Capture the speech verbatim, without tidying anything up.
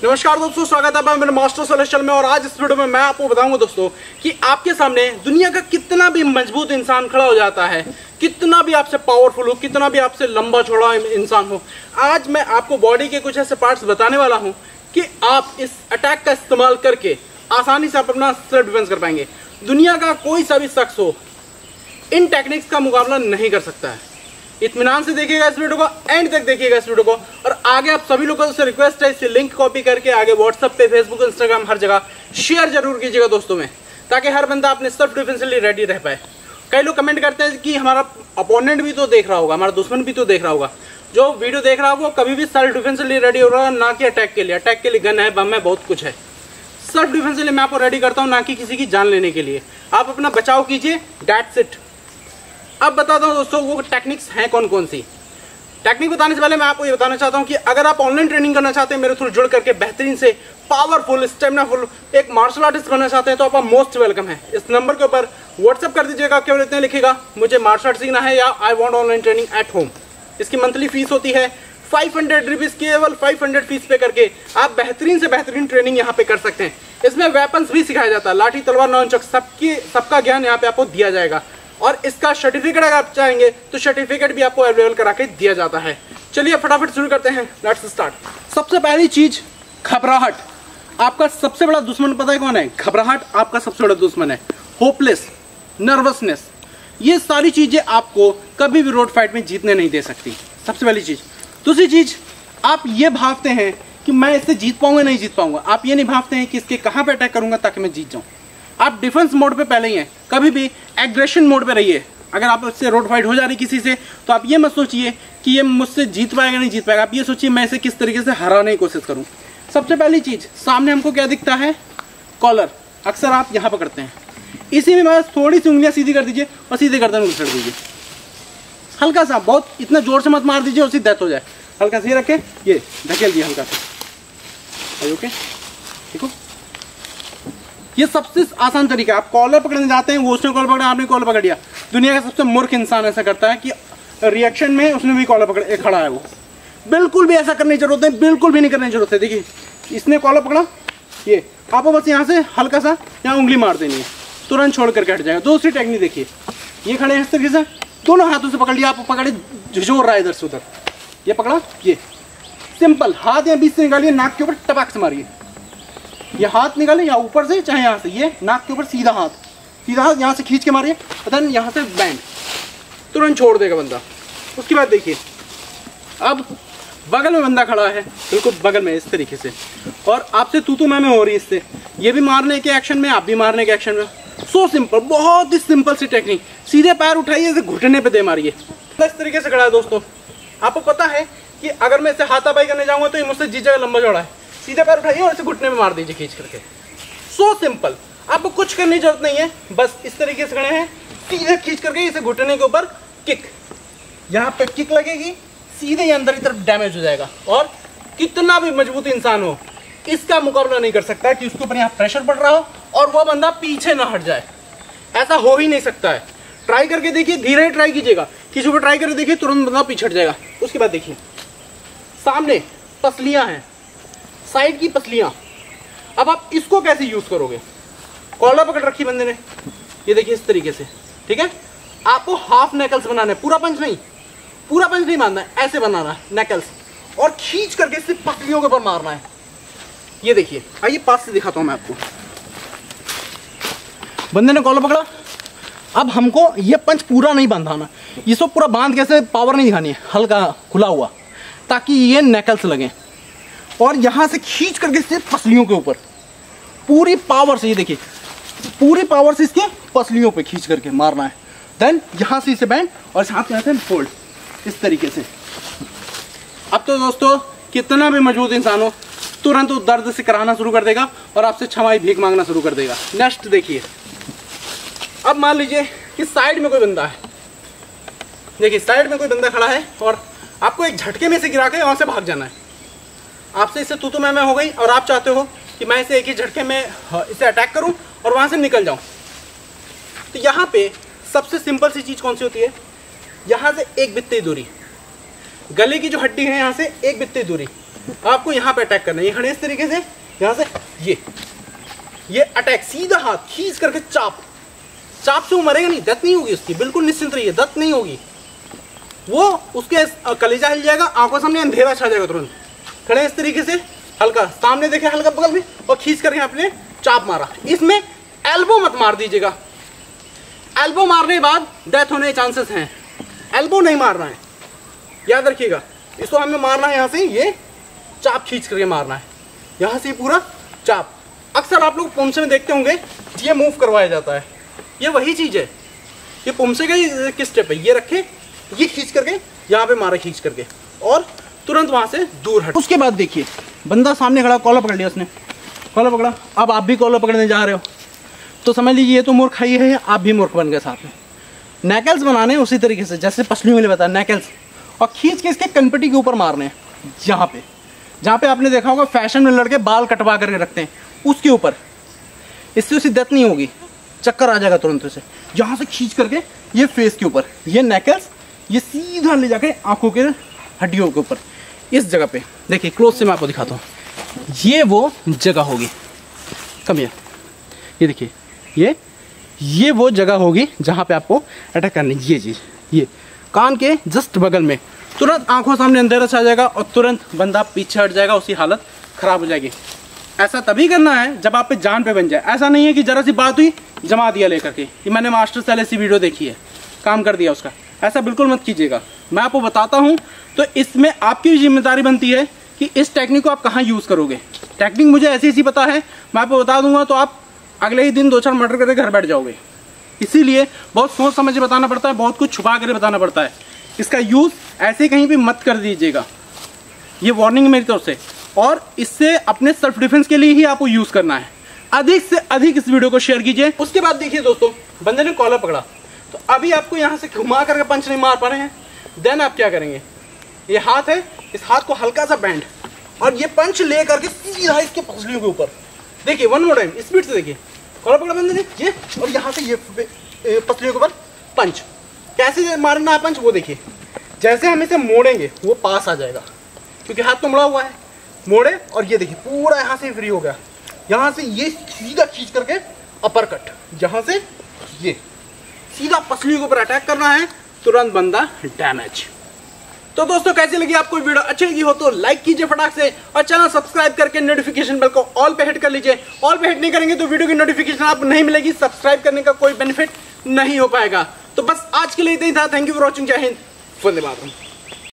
नमस्कार दोस्तों, स्वागत है मेरे मास्टर सेलेस्टियल में। और आज इस वीडियो में मैं आपको बताऊंगा दोस्तों कि आपके सामने दुनिया का कितना भी मजबूत इंसान खड़ा हो जाता है, कितना भी आपसे पावरफुल हो, कितना भी आपसे लंबा चौड़ा इंसान हो, आज मैं आपको बॉडी के कुछ ऐसे पार्ट्स बताने वाला हूं कि आप इस अटैक का इस्तेमाल करके आसानी से आप अपना सेल्फ डिफेंस कर पाएंगे। दुनिया का कोई सा भी शख्स हो इन टेक्निक्स का मुकाबला नहीं कर सकता है। इत्मीनान से देखिएगा इस वीडियो को, एंड तक देखिएगा इस वीडियो को। और आगे आप सभी लोगों से रिक्वेस्ट है, इसे लिंक कॉपी करके आगे व्हाट्सएप पे, फेसबुक, इंस्टाग्राम हर जगह शेयर जरूर कीजिएगा दोस्तों में, ताकि हर बंदा अपने सेल्फ डिफेंस के लिए रेडी रह पाए। कई लोग कमेंट करते हैं कि हमारा अपोनेंट भी तो देख रहा होगा, हमारा दुश्मन भी तो देख रहा होगा। जो वीडियो देख रहा होगा वो कभी भी सेल्फ डिफेंस के लिए रेडी हो रहा है, ना कि अटैक के लिए। अटैक के लिए गन है, बम है, बहुत कुछ है। सेल्फ डिफेंस के लिए मैं आपको रेडी करता हूँ, ना कि किसी की जान लेने के लिए। आप अपना बचाव कीजिए, दैट्स इट। अब बताता हूँ दोस्तों वो टेक्निक्स हैं कौन कौन सी। टेक्निक बताने से पहले मैं आपको ये बताना चाहता हूँ कि अगर आप ऑनलाइन ट्रेनिंग करना चाहते हैं, मेरे थ्रू जुड़ करके बेहतरीन से पावरफुल स्टेमिनाफुल एक मार्शल आर्टिस्ट बनना चाहते हैं, तो आप मोस्ट वेलकम है। इस नंबर के ऊपर व्हाट्सएप कर दीजिएगा। केवल इतने लिखिएगा मुझे मार्शल आर्ट सीखना है या I want online training at home. इसकी मंथली फीस होती है फाइव हंड्रेड रुपीज़। केवल फाइव हंड्रेड फीस पे करके आप बेहतरीन से बेहतरीन ट्रेनिंग यहाँ पे कर सकते हैं। इसमें वेपन्स भी सिखाया जाता है, लाठी, तलवार, नॉनचक, सबकी सबका ज्ञान यहाँ पे आपको दिया जाएगा। और इसका सर्टिफिकेट अगर आप चाहेंगे तो सर्टिफिकेट भी आपको अवेलेबल करा के दिया जाता है। चलिए फटाफट शुरू करते हैं, लेट्स स्टार्ट। सबसे पहली चीज, घबराहट। आपका सबसे बड़ा दुश्मन पता है कौन है? घबराहट आपका सबसे बड़ा दुश्मन है। होपलेस, नर्वसनेस, ये सारी चीजें आपको कभी भी रोड फाइट में जीतने नहीं दे सकती। सबसे पहली चीज। दूसरी चीज, आप ये भावते हैं कि मैं इससे जीत पाऊंगा नहीं जीत पाऊंगा। आप ये नहीं भावते हैं कि इसके कहां पे अटैक करूंगा ताकि मैं जीत जाऊं। आप डिफेंस मोड पे पहले ही हैं, कभी भी एग्रेशन मोड पे रहिए। अगर आप इससे रोड फाइट हो जा रही किसी से, तो आप ये मत सोचिए कि ये मुझसे जीत पाएगा नहीं जीत पाएगा। आप ये सोचिए मैं इसे किस तरीके से हराने की कोशिश करूं। सबसे पहली चीज, सामने हमको क्या दिखता है? कॉलर। अक्सर आप यहाँ पकड़ते हैं, इसी में बस थोड़ी सी उंगलियां सीधी कर दीजिए और सीधे गर्दन घुसड़ दीजिए। हल्का सा, बहुत इतना जोर से मत मार दीजिए उससे डेथ हो जाए। हल्का सा रखे, ये धकेल दिया हल्का सा। ओके, ठीक हो? ये सबसे आसान तरीका है। आप कॉलर पकड़ने जाते हैं, वो उसने कॉलर पकड़ा, आपने कॉलर पकड़ लिया। दुनिया का सबसे मूर्ख इंसान ऐसा करता है कि रिएक्शन में उसने भी कॉलर पकड़ खड़ा है। वो बिल्कुल भी ऐसा करने की जरूरत है, बिल्कुल भी नहीं करने की जरूरत है। देखिए इसने कॉलर पकड़ा, ये आपको बस यहाँ से हल्का सा यहाँ उंगली मार देनी है, तुरंत छोड़ करके हट जाएगा। दूसरी टेक्निक देखिए, ये खड़े हैं इस तरीके से, दोनों हाथों से पकड़ लिया। आप पकड़े, झिझोर रहा है इधर से उधर, ये पकड़ा, ये सिंपल। हाथ यहाँ बीच से निकालिए, नाक के ऊपर टपक से मारिए। ये हाथ निकाले या ऊपर से चाहे यहाँ से, ये नाक के ऊपर सीधा हाथ, सीधा हाथ यहाँ से खींच के मारिए, देन यहाँ से बैंड, तुरंत छोड़ देगा बंदा। उसके बाद देखिए, अब बगल में बंदा खड़ा है, बिल्कुल बगल में इस तरीके से, और आपसे तू तू मैं मैं हो रही है इससे। ये भी मारने के एक्शन में, आप भी मारने के एक्शन में। सो सिंपल, बहुत ही सिंपल सी टेक्निक। सीधे पैर उठाइए, इसे घुटने पे दे मारिए। इस तरीके से खड़ा है दोस्तों। आपको पता है कि अगर मैं इसे हाथापाई करने जाऊंगा तो ये मुझसे जी जगह लंबा चौड़ा है। सीधे पैर उठाइए और इसे घुटने में मार दीजिए खींच करके। सो सिंपल, आपको कुछ करने की जरूरत नहीं है। बस इस तरीके से खड़े हैं, सीधे खींच करके इसे घुटने के ऊपर किक, यहाँ पे किक लगेगी, सीधे अंदर की तरफ डैमेज हो जाएगा। और कितना भी मजबूत इंसान हो, इसका मुकाबला नहीं कर सकता कि उसके ऊपर यहाँ प्रेशर पड़ रहा हो और वो बंदा पीछे ना हट जाए। ऐसा हो ही नहीं सकता है। ट्राई करके देखिए, धीरे ट्राई कीजिएगा। किसी को ट्राई करके देखिए, तुरंत बंदा पीछे हट जाएगा। उसके बाद देखिए, सामने पसलियां हैं, साइड की पसलियां। अब आप इसको कैसे यूज करोगे? कॉलर पकड़ रखी बंदे ने, ये देखिए इस तरीके से, ठीक है। आपको हाफ नेकल्स बनाना है, पूरा पंच नहीं, पूरा पंच नहीं मारना है, ऐसे बनाना है नेकल्स, और खींच करके सिर्फ पसलियों के ऊपर मारना है। ये देखिए, आइए पास से दिखाता हूं मैं आपको। बंदे ने कॉलर पकड़ा, अब हमको ये पंच पूरा नहीं बांधाना, ये सब पूरा बांध कैसे पावर नहीं दिखानी है, हल्का खुला हुआ, ताकि ये नेकल्स लगे। और यहां से खींच करके सिर्फ पसलियों के ऊपर पूरी पावर से, ये देखिए पूरी पावर से इसके पसलियों पे खींच करके मारना है। देन यहां से इसे बैंड और हाथ में से फोल्ड, इस तरीके से। अब तो दोस्तों कितना भी मजबूत इंसान हो, तुरंत वो दर्द से कराना शुरू कर देगा और आपसे क्षमा भीख मांगना शुरू कर देगा। नेक्स्ट देखिए, अब मान लीजिए कि साइड में कोई बंदा है, देखिए साइड में कोई बंदा खड़ा है और आपको एक झटके में से गिरा के वहां से भाग जाना है। आपसे इससे तू तो मैं मैं हो गई और आप चाहते हो कि मैं इसे एक ही झटके में इसे अटैक करूं और वहां से निकल जाऊं। तो यहाँ पे सबसे सिंपल सी चीज कौन सी होती है? यहाँ से एक बित्ती दूरी, गले की जो हड्डी है यहाँ से एक बित्ती दूरी, आपको यहाँ पे अटैक करना है। ये खड़े इस तरीके से, यहाँ से ये ये अटैक, सीधा हाथ खींच करके चाप चाप से वो मरेगा नहीं, दत्त नहीं होगी उसकी, बिल्कुल निश्चिंत रहिए, दत्त नहीं होगी। वो उसके कलेजा हिल जाएगा, आंखों सामने अंधेरा छा जाएगा तुरंत। खड़े इस तरीके से, हल्का सामने देखे, हल्का बगल में, और खींच कर यहाँ पे चाप मारा। इसमें एल्बो मत मार दीजिएगा, एल्बो मारने के बाद डेथ होने के चांसेस हैं। एल्बो नहीं मारना है, याद रखिएगा। इसको हमें मारना है यहाँ से, ये चाप खींच करके मारना है, यहाँ से पूरा चाप। अक्सर आप लोग पुमसे में देखते होंगे ये मूव करवाया जाता है, ये वही चीज़ है। ये पुमसे का ही किस स्टेप है, ये रखे, ये खींच करके यहाँ पे मारा, खींच करके, और तुरंत वहाँ से दूर हट। उसके बाद देखिए बंदा सामने खड़ा, कॉलर पकड़ लिया उसने, कॉलर पकड़ा। अब आप भी कॉलर पकड़ने जा रहे हो तो समझ लीजिए ये तो मूर्ख ही है, आप भी मूर्ख बन गए साथ में। नेकल्स बनाने उसी तरीके से जैसे पसलियों में बताया, नेकल्स, और खींच के इसके कनपटी के ऊपर मारने हैं, यहाँ पे जहाँ पे आपने देखा होगा फैशन में लड़के बाल कटवा करके रखते हैं, उसके ऊपर। इससे उसकी डेथ नहीं होगी, चक्कर आ जाएगा तुरंत से। यहाँ से खींच करके ये फेस के ऊपर, ये नेकल्स, ये सीधा ले जाके आंखों के हड्डियों के ऊपर, इस जगह पे देखिए, क्लोज से मैं आपको दिखाता हूँ। ये वो जगह होगी, कम ये ये देखिए, ये ये वो जगह होगी जहाँ पे आपको अटैक करनी। ये चीज़, ये कान के जस्ट बगल में, तुरंत आंखों सामने अंधेरा छा जाएगा और तुरंत बंदा पीछे हट जाएगा, उसकी हालत खराब हो जाएगी। ऐसा तभी करना है जब आप पे जान पे बन जाए। ऐसा नहीं है कि जरा सी बात हुई जमा दिया लेकर के, कि मैंने मास्टर सेल ऐसी वीडियो देखी है, काम कर दिया उसका। ऐसा बिल्कुल मत कीजिएगा। मैं आपको बताता हूँ तो इसमें आपकी जिम्मेदारी बनती है कि इस टेक्निक को आप कहाँ यूज़ करोगे। टेक्निक मुझे ऐसी ऐसी पता है, मैं आपको बता दूंगा तो आप अगले ही दिन दो चार मर्डर करके घर बैठ जाओगे। इसीलिए बहुत सोच समझ के बताना पड़ता है, बहुत कुछ छुपा कर बताना पड़ता है। इसका यूज़ ऐसे कहीं भी मत कर दीजिएगा, ये वार्निंग मेरी तरफ से। और इससे अपने सेल्फ डिफेंस के लिए ही आपको यूज़ करना है। अधिक से अधिक इस वीडियो को शेयर कीजिए। उसके बाद देखिए दोस्तों, बंदे ने कॉलर पकड़ा, तो अभी आपको यहाँ से घुमा करके पंच नहीं मार पा रहे हैं। देन आप क्या करेंगे, ये हाथ है, इस हाथ को हल्का सा बैंड, और ये पंच ले करके सीधा इसके पसलियों के ऊपर। देखिए वन मोर टाइम, स्पीड से देखिए, कॉलर पकड़ा बंदे ने ये, और यहाँ से ये पसलियों के ऊपर पंच। कैसे मारना है पंच वो देखिए, जैसे हम इसे मोड़ेंगे वो पास आ जाएगा, क्योंकि हाथ तो मुड़ा हुआ है। मोड़े और ये देखिए पूरा यहाँ से फ्री हो गया। यहाँ से ये सीधा खींच करके अपर कट, यहाँ से ये सीधा पसली के ऊपर अटैक करना है, तुरंत बंदा डैमेज। तो दोस्तों कैसी लगी आपको वीडियो, अच्छी लगी हो तो लाइक कीजिए फटाक से, और चैनल सब्सक्राइब करके नोटिफिकेशन बेल को ऑल पे हिट कर लीजिए। ऑल पे हिट नहीं करेंगे तो वीडियो की नोटिफिकेशन आपको नहीं मिलेगी, सब्सक्राइब करने का कोई बेनिफिट नहीं हो पाएगा। तो बस आज के लिए इतना ही था। Thank you for watching. जय हिंद, वंदे मातरम।